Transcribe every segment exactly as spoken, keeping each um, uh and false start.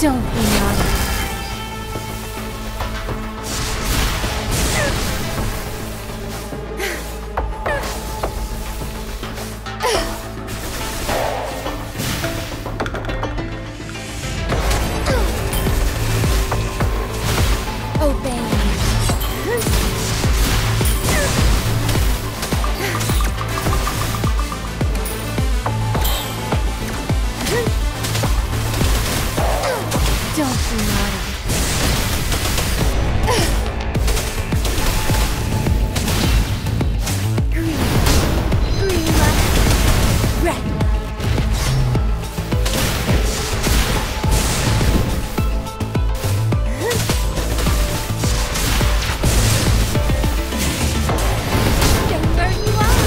Don't be naughty. Obey me. Don't be naughty. Green. Green light. Red. Don't burn you out.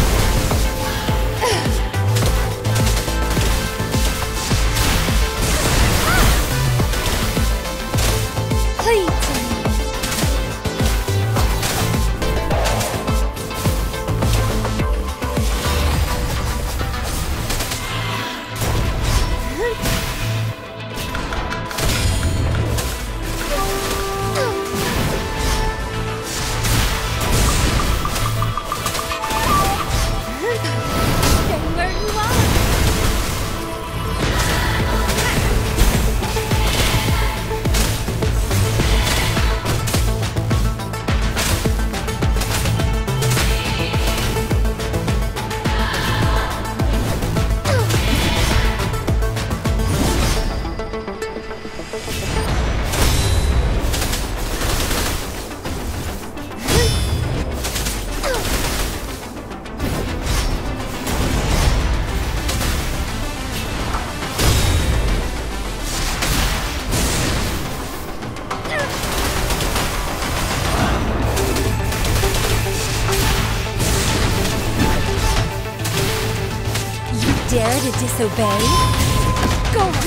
Dare to disobey? Go on!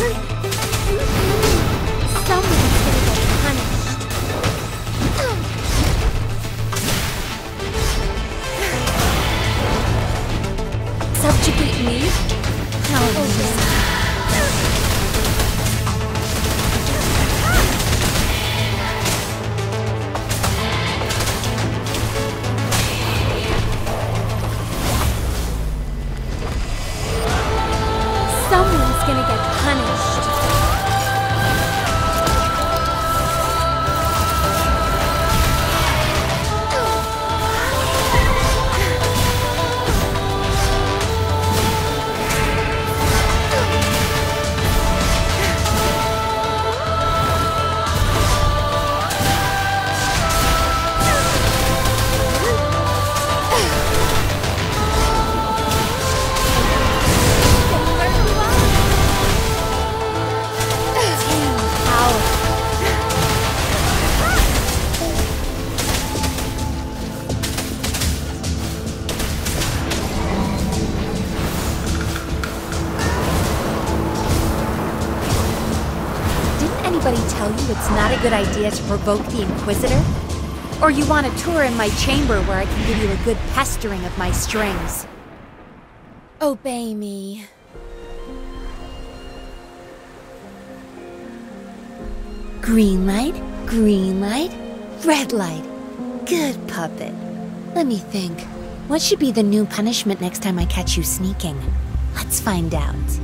Someone's gonna get punished. Subjugate me? How easy. Someone's gonna get punished. Anybody tell you it's not a good idea to provoke the Inquisitor? Or you want a tour in my chamber where I can give you a good pestering of my strings? Obey me. Green light, green light, red light. Good puppet. Let me think. What should be the new punishment next time I catch you sneaking? Let's find out.